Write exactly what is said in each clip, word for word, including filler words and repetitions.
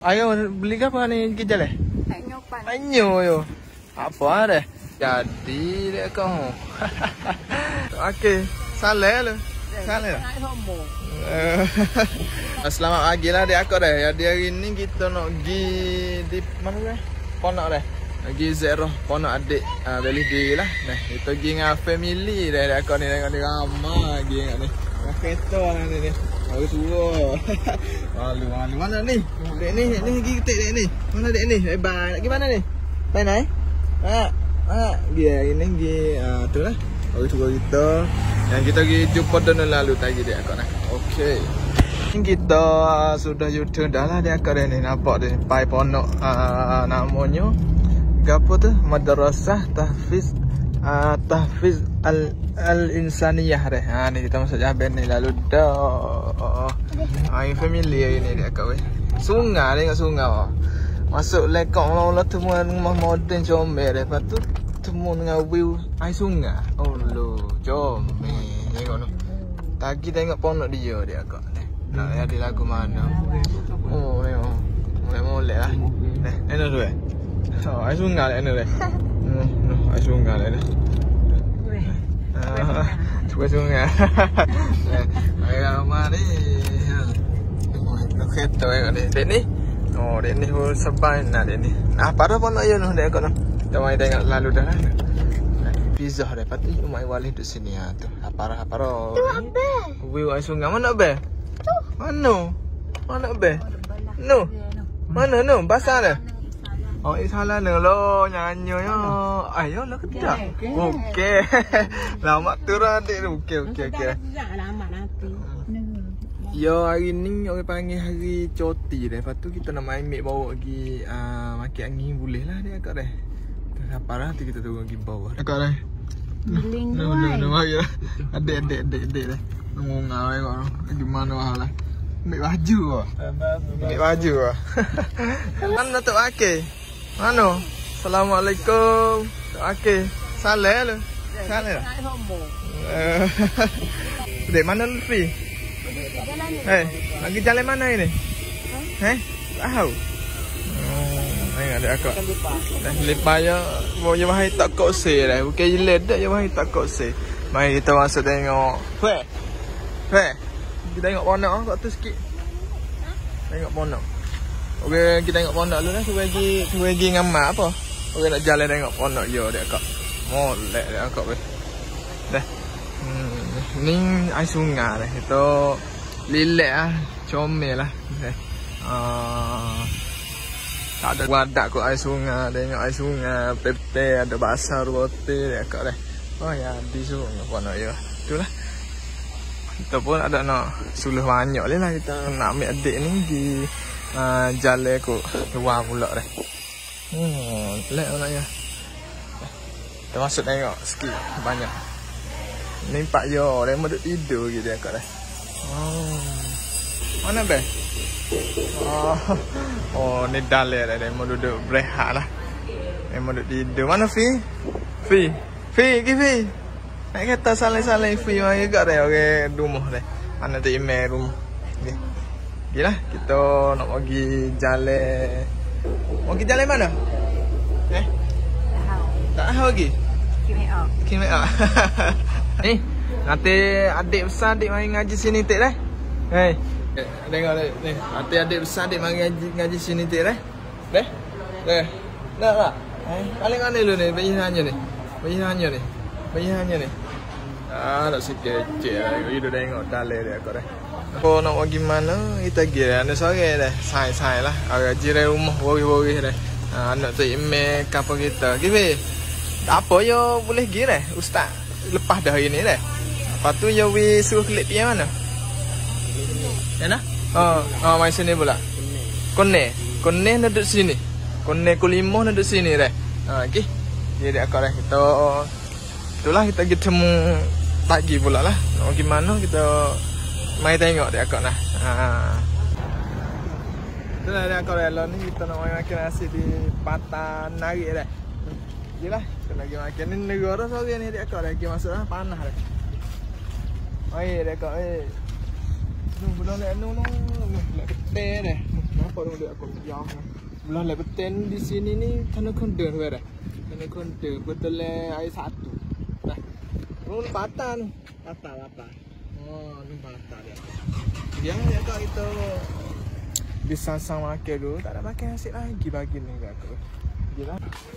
Ayo beli apa ni kita leh? Anyo pan. Anyo yo. Apa ada? Jadi dia kau. Okey, salah lu. Salah. Selamat pagi lah dia aku dah. Jadi hari ni kita nak pergi di mana dah? Ponok dah. Pergi Zero, ponok adik uh, beli diri lah. Nah, kita pergi dengan family dah. Dia aku ni tengok dia ramai lagi kat ni. Kereta lah ni ni. Aku tua. Malu malu mana ni? Dek ni, dek ni pergi ketik dek ni. Mana dek ni? Hebat. Nak pergi mana ni? Pai naik? Ha. Ha, dia ini pergi ah tu lah. Orang tua kita yang kita pergi jumpa tahun lalu tadi dia akak nak. Okey. Kita uh, sudah U-turn dah lah dia akak dah ni. Nampak dia pai ponok uh, namanya gapo tu? Madrasah Tahfiz uh, Tahfiz Al Al-Insaniyah dah. Ha ni kita masuk jalan ni lalu dah. Oh, oh. Ai family ini dia akak weh. Sungai tengok sungai. Masuk lekok mula-mula temu rumah moden comel dah. Lepas tu temu dengan view air sungai. Oh lo, comel. Tengok tu. Tadi tengok ponok dia dia akak. Nak ada lagu mana? Oh, tengok. Molek-molek lah. Eh, enak tu eh. Oh, air sungai lah enak dah. Hmm, air sungai lah dah. Ah, cuba sungai. Air ramah ni. Nak kereta tengok ni. Dek ni. Oh, dek ni pun sebai nak dek ni. Ah, pada ponok ya tu dek akak tu. Kita mai tengok lalu dah. Pizza dah. Lepas tu Umai Walid duduk sini ha tu. Aparah-aparah. Tu apa? View air sungai mana be? Tu. Mana? Mana be? No. Mana no? Basah dah. Oh, salah ni lo nyanyi yo. Ayo lah kita. Okey. Lama turun dek tu. Okey okey okey. Lama nanti. Yo hari ni orang panggil hari cuti dah. Lepas tu kita nak main ambil bawa pergi uh, makin angin boleh lah dia akak dah. Parah tu kita tunggu pergi bawah. Akak dah. Biling tu. No no no mari lah. Adik-adik adik-adik dah. Ngongau eh kau. Gimana lah. Ambil baju ah. Ambil baju ah. Mana Tok Akil? Mana? Assalamualaikum. Tok Akil. Salah lu. Salah. Dek mana Lutfi? Eh, lagi jalan mana ini? Eh, tahu. Oh, ini ada akak. Dah lepas ya, mau je mahir tak kok se dah. Bukan jelat dah je mahir tak kok se. Mari kita masuk tengok. Weh. Weh. Kita tengok ponok ah, kat tu sikit. Tengok ponok. Okey, kita tengok ponok dulu dah. Cuba pergi, cuba pergi ngamak apa? Okey nak jalan tengok ponok je dia akak. Molek dia akak weh. Dah. Hmm, ni air sungai dah. Kita lilek lah, comel lah. Uh, tak ada wadak kot air sungai. Tengok air sungai, pepe, ada basah roti dia kat dah. Oh ya, di sungai pun nak ya. Itulah. Kita pun ada nak suluh banyak lah. Kita nak ambil adik ni di uh, jalan kot luar pula dah. Hmm, lek naknya. Kita masuk tengok sikit banyak. Ni Pak Yo, dia mau duduk tidur gitu kat dah. Oh. Mana be? Oh. Oh, ni dalil dah dia mau duduk berehat lah. Dia mau duduk tidur. Mana Fi? Fi. Fi, pergi Fi. Nak kata salai-salai Fi mari kat dia orang rumah dah. Mana tu email rumah. Okey. Gilah kita nak pergi jalan. Mau pergi jalan mana? Eh? Tak tahu lagi. Kimek ah. Kimek ah. Eh, nanti adik besar adik mari ngaji sini tik dah. Hei. Tengok ni. Nanti adik besar adik mari ngaji ngaji sini tik dah. Dah? Dah. Dah tak? Eh, paling mana dulu ni? Bayi hanya ni. Bayi hanya ni. Bayi hanya ni. Ah, nak sikit kecil lah. Kita tengok dalil dia kau dah. Kau nak pergi mana? Kita pergi dah. Ada sore dah. Sai-sai lah. Agak jiran rumah wori-wori dah. Ah, nak tu email kapal kita. Gini. Tak apa yo boleh pergi dah. Ustaz lepas dah hari ni dah. Lepas tu yo we suruh klik pergi mana? Ya nah? Oh, oh mai sini pula. Kone. Kone nak duduk sini. Kone kulimo nak duduk sini dah. Ha, okey. Jadi akak dah kita itulah kita pergi temu pagi pula lah. Nak gimana kita mai tengok dia akak nah. Ha. Itulah dia akak dah ni kita nak mai makan nasi di Patan Narik dah. Yalah, kita lagi makan ni negara sore ni dia akak lagi masuk dah panas dah. Oi, dia akak eh. Nu bulan ni nu nu. Lek teh dah. tu dia aku yang. Belah le beten di sini ni kena konde tu dah. Kena konde betul le air satu. Dah. Oh, patah tu. Patah patah. Oh, ni patah dia. Dia ya kak itu disasang makan dulu, tak ada makan nasi lagi bagi ni aku. Gila.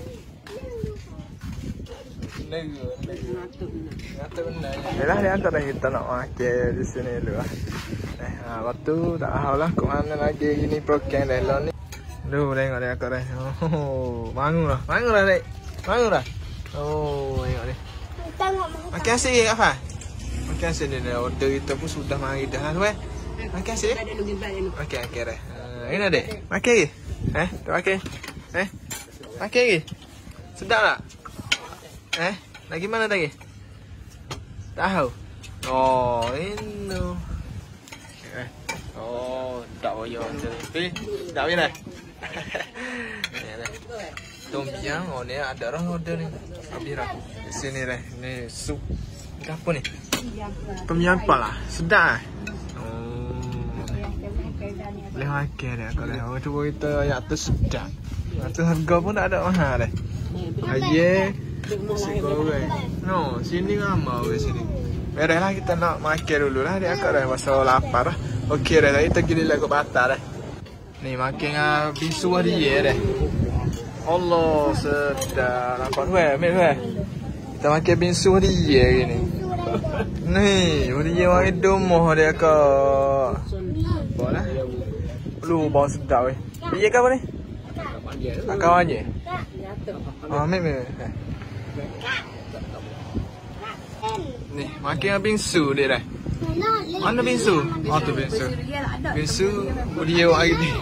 Nego, nego. Ngatur benar. Yalah dia antar kita nak makan di sini dulu. Eh, ha, waktu tak tahu lah ke mana lagi ini program dah ni. Duh, tengok dia akak dah. Oh, bangun lah. Bangun lah, Dek. Bangun lah. Oh, tengok dia. Makan nasi ke, Kak Fah? Makan nasi ni dah. Order kita pun sudah mari dah lah, tu eh. Makan nasi? Okey, okey dah. Uh, ini Dek. Makan ke? Eh, tak makan? Eh? Makan ke? Sedap tak? Eh? Lagi mana lagi? Tak tahu? Oh, ini. Eh. Oh, tak payah macam ni. Tak payah dah. Tom yam, oh ni ada orang order ni. Habis dah. Di sini dah. Ni sup. Apa ni? Tom yam pala. Sedap ah. Boleh makan dia kalau orang cuba kita yang tu sedap. Tu harga pun tak ada mahal dah. Aye, nasi goreng. No, sini ramai ke sini. Merahlah kita nak makan dulu lah. Dia akak dah masa lapar lah. Okey dah, kita pergi lagu batal dah. Ni makan ah bisu dia dah. Allah sedap. Nampak tu eh, ambil tu eh. Kita makan bisu dia gini. Ni, dia makan domoh dia akak. Boleh. Lu bau sedap weh. Dia ke apa ni? Kawan je. Ah, ambil ambil. Ni, makan bingsu dia dah. Mana bingsu? Oh tu bingsu. Bingsu dia hari ni.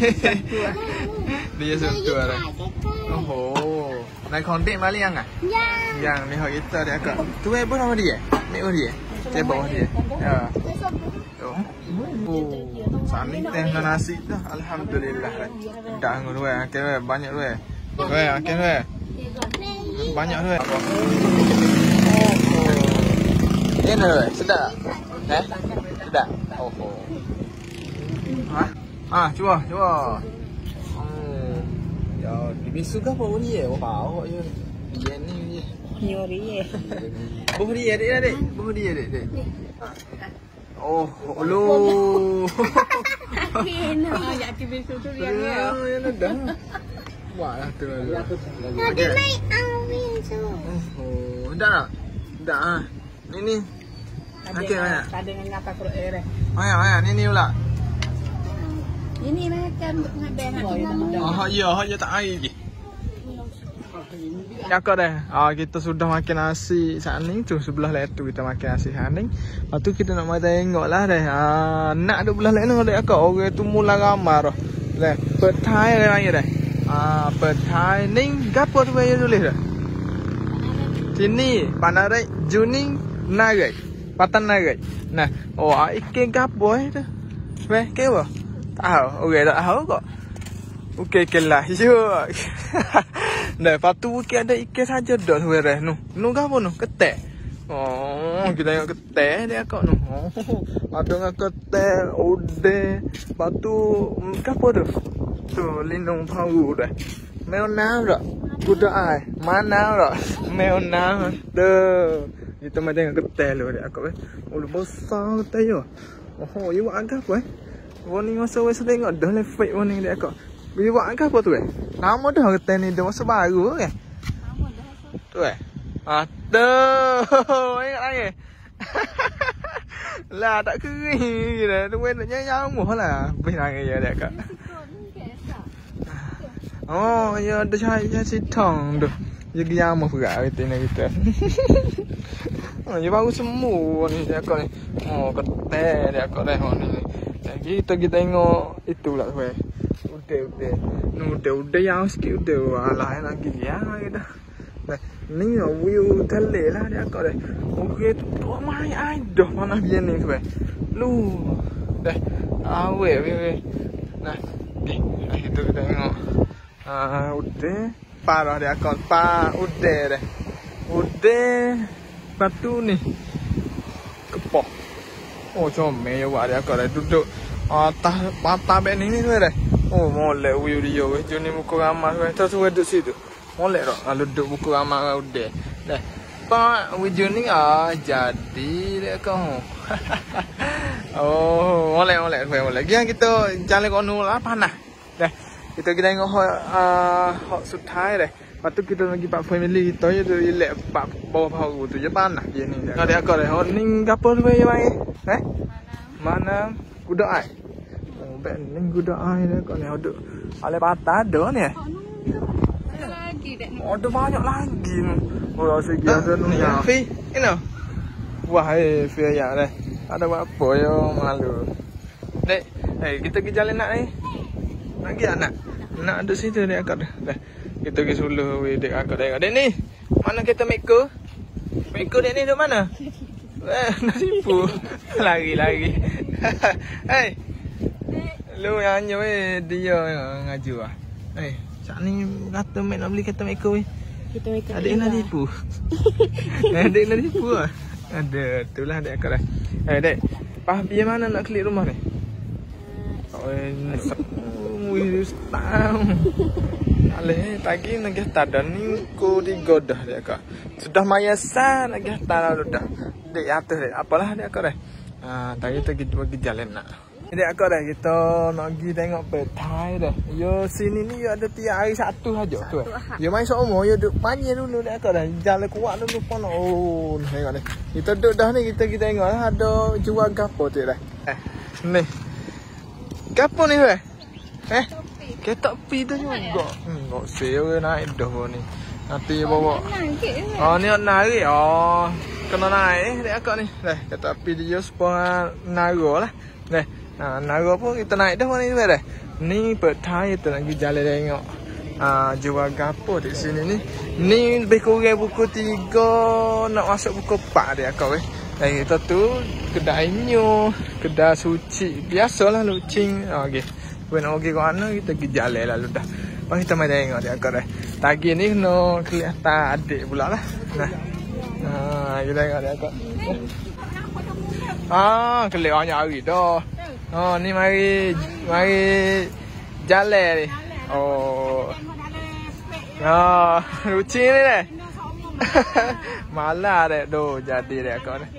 Dia satu dah. Oh. Nak kontak mali yang ah? Yang. Yang ni hak kita dia akak. Tu eh pun nama dia? Mek dia. Cebok dia. Ya. Oh. Sani teh dengan nasi dah. Alhamdulillah. Dah ngor weh. Okey weh, banyak weh. Weh, okey weh. Banyak weh. Oh. Ini weh, sedap. Eh? Sedap. Oh. Ah. Ah, cuba, cuba. Hmm. Ya, bisu ke apa ni eh? Wah, ya. Dia ni. Nyori eh. Buh dia dek, dek. Buh dia dek, dek. Oh, lu. Kena ya ti bisu tu dia ni. Ya, ya dah. Wah, lah tu. Tadi naik angin tu. Oh, dah. Dah. Ni ni. Okey, banyak. Ada dengan ngapa perut air. Banyak, banyak. Ni ni pula. Ini makan dengan Ah, ya, ya tak air lagi. Ya kau dah. Ah, kita sudah makan nasi saning tu sebelah lain tu kita makan nasi saning. Lepas tu kita nak mai tengoklah dah. Ah, nak duk belah lain dah kau. Orang tu mula ramai dah. Leh, petai dah lagi dah. Ah, petai ning gapo tu bayar tulis dah. Sini Panarai Juning Nagai. Patan Nagai. Nah, oh, ikan gapo eh tu. Weh, ke apa? Tahu. Okey, tak tahu kok. Okey, kelah. Yo. Dah, lepas tu bukan ada ikan saja dah sebenarnya. Nu, nu apa nu? Ketek. Oh, kita tengok ketek dia kok nu. Oh, ada dengan ketek, ude. Lepas tu, apa tu? Tu, lindung pau dah. Meo nam dah. Kuda ai. Mana dah? Meo nam. Dah. Kita mai tengok ketek lu dia kok eh. Oh, besar ketek yo. Oh, you agak apa eh? Warning masa wes tengok dah le fake warning dia kok. Bagi buat apa apa tu eh? Lama dah ketan ni dah masa baru kan? Lama dah. Tu eh? Aduh, ingat lagi. Lah tak kering dah. Tu nak nyamuk lah. Bih lagi ya dia kak. Oh, ya ada cahaya sitong tu. Jadi nyamuk pula ketan kita. Oh, dia baru semua ni dia kak ni. Oh, ketan dia kak dah ni. Kita kita tengok itulah tu eh. Udah, udah. Nu udah, udah yang sikit udah. Alah, lagi ya kita. Nah, ni view thale lah dia kau deh. Okey, tu mai ada mana dia ni tu eh. Lu. Dah. Awe, awe. Nah, ni itu kita tengok. Ah, udah. Parah dia kau. Pa, udah deh. Udah. Batu ni. Kepoh. Oh, comel ya buat dia kau dah duduk. Ah, tah patah bek ni ni tu deh. Oh, molek view dia weh. Jom ni buku ramah weh. Tu tu duduk situ. Molek tak? Kalau duduk buku ramah udah. Dah. Pak video ni ah jadi dia kau. Oh, molek molek weh molek. Gian kita jalan kat nu lah panas. Dah. Kita kita tengok hot uh, hot สุดท้าย dah. Lepas tu kita lagi pak family kita je tu relax pak bawah bahu tu je panas je ni. Kau dia kau dah. Oh ni gapo tu weh mai? Eh? Mana? Kuda ai. Oh, ben ni kuda ai dah kau ni duduk. Ale patah ada ni. Ada lagi dah ni. Oh, ada banyak lagi ni. Oh, segi ada ni. Ya, Fi. Ini. Wah, eh Fi ya dah. Ada apa yo malu. Dek, eh kita pergi jalan nak ni. Nak pergi nak? Nak duduk situ dek akak dah. Dah. Kita pergi suluh weh dek akak tengok. Dek ni. Mana kereta Meko? Meko dek ni duduk mana? Eh, nak tipu. Lari-lari. Hei. Lu yang hanya weh dia yang ngaju ah. Eh, cak ni kata mek nak beli kereta Meko weh. Kita make up. Adik nak tipu. Adik nak tipu ah. Ada, itulah adik akak dah. Eh, dek. Pah biar mana nak klik rumah ni? Oh, wih, setang. Aleh, tadi nak tada ni ko digodah dia kak. Sudah mayasa nak tada dah. Dek atas dek. Apalah dek akak dah. Ah, tadi kita pergi jalan nak. Dek akak dah kita nak pergi tengok petai dah. Yo sini ni yo ada tiap hari satu saja tu. Yo main seumur yo duk panjang dulu dek akak dah. Jalan kuat dulu pun. Oh, tengok dah. Kita duduk dah ni kita kita tengok lah ada jual gapo tu dah. Eh, ni. Gapo ni weh? Eh? Ketok pi tu juga. Hmm, kok sewa naik dah ni. Nanti bawa. Oh, ni nak naik. Oh, kena naik dek akak ni. Dah, ketok pi dia sepuluh naga lah. Dah. Nah, naga pun kita naik dah ni dah. Ni petai kita lagi jalan tengok. Ah, jual gapo di sini ni. Ni lebih kurang buku tiga nak masuk buku empat dek akak weh. Dah kita tu kedai nyu, kedai suci. Biasalah lucing. Okey. When okey kau ana kita pergi jalan lalu dah. Pas kita mai tengok dia akak dah. Tagi ni kena kelihatan adik pula lah. Nah. Ha, kita tengok dia akak. Ah, kelihatan hari dah. Oh, ni mari mari jalan ni. Oh. Ah, lucing ni dah. Malah dek doh jadi dek akak ni.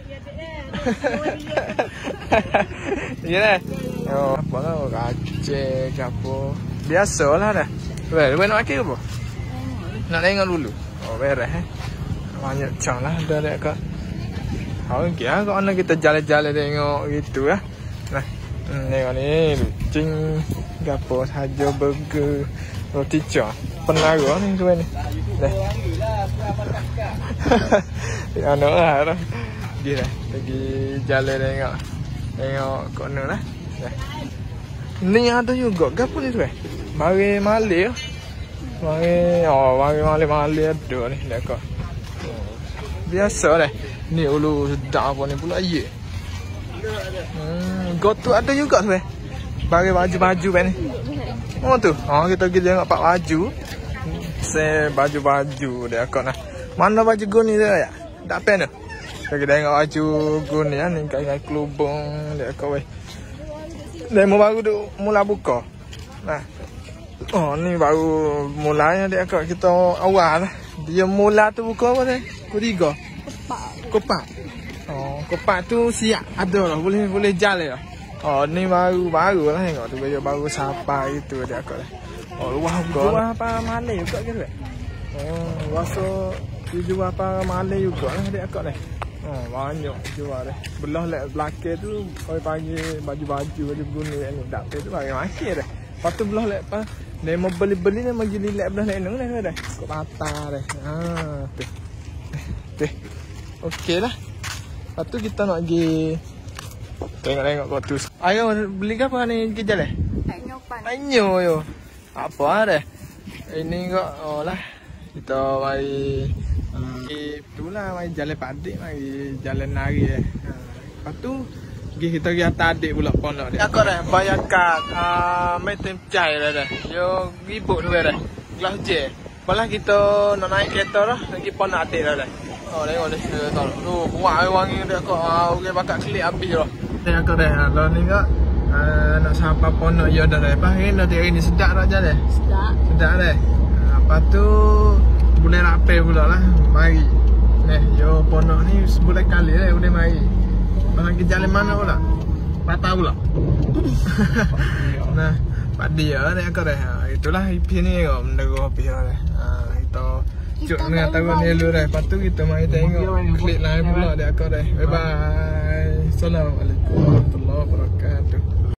Ya dah. Oh, apa lah kacang gapo. Biasalah dah. Weh, weh nak makan apa? Nak tengok dulu. Oh, beres eh. Banyak cang lah dah dek akak. Oh, okey ah kau nak kita jalan-jalan tengok gitu ya. Nah, hmm, tengok ni lucing gapo saja burger roti cang. Penaga ni tu ni. Dah. Ya no lah. Dia dah pergi jalan tengok. Tengok kono lah. Dah. Ni ada juga gapo ni tu eh? Mari Malay. Mari oh, mari Malay Malay ada ni dekat. Biasa dah. Ni ulu sedap apa ni pula ye. Hmm, gotu ada juga tu eh. Bagi baju-baju ni. Oh tu. Oh kita pergi tengok pak baju. Se baju-baju dia akak nah. Mana baju gun ni dia ya? Tak pen tu. Kita tengok baju gun ni ni kain kelubung dia akak weh. Demo baru tu mula buka. Nah. Oh ni baru mulanya dia akak kita awal lah. Dia mula tu buka apa dia? Ketiga. Kopak. Oh, kopak tu siap ada lah. Boleh boleh jalan lah. Oh ni baru baru lah tengok tu baju baru sapa itu dia akak lah. Oh, wah, jual apa Malay juga ke tu? Oh, rasa dia jual apa Malay juga lah dia akak ni. Oh, banyak jual dah. Belah lek belakang tu, kau pagi baju-baju baju guni ni dak tu bagi makan dah. Lepas tu belah lek apa? Dia mau beli-beli ni magi lilek belah lek nang dah dah. Kau patah dah. Ha, tu. Tu. Okeylah. Lepas tu kita nak pergi tengok-tengok kau tu. Ayo beli apa ni pergi jalan? Tak nyopan. Anyo yo. Apa ada? Ini kok oh lah. Kita mari pergi itulah mari jalan padik, mari jalan nari eh. Lepas tu pergi kita pergi atas adik pula pondok dia. Akak dah bayar kad ah metem cai dah dah. Yo ribut tu dah. Kelas je. Balah kita nak naik kereta dah pergi pondok adik dah dah. Oh tengok dia tu. Tu kuat wangi dia kok. Ah okey bakal klik habis dah. Tengok akak dah. Lah ni kak Uh, nak sapa ponok ya dah lepas ni dah hari ni sedap dah je deh. Sedap. Sedap deh. Uh, lepas tu boleh rapi pula lah. Mari. Neh, yo ponok ni sebulan kali deh boleh mari. Bang pergi jalan mana pula? Patah pula. Nah, Pak dia deh aku deh. Uh, itulah I P ni kau mendengar P R deh. Uh, itu cuk dengan tahu ni lu deh. Lepas tu kita mari tengok klik lain pula deh aku deh. Bye bye. Assalamualaikum warahmatullahi wabarakatuh.